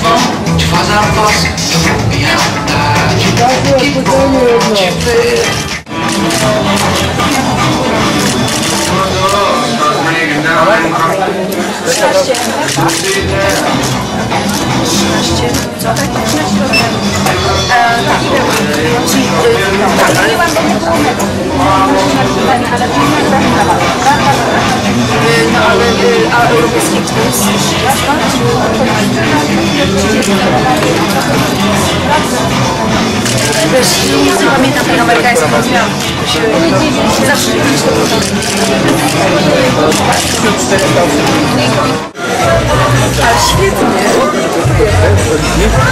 de faz a voz com minha vontade. Que bom te ver. A europejski kurs wiesz, nie pamiętam tego amerykańskiego rozmiaru. Zawsze ale świetnie.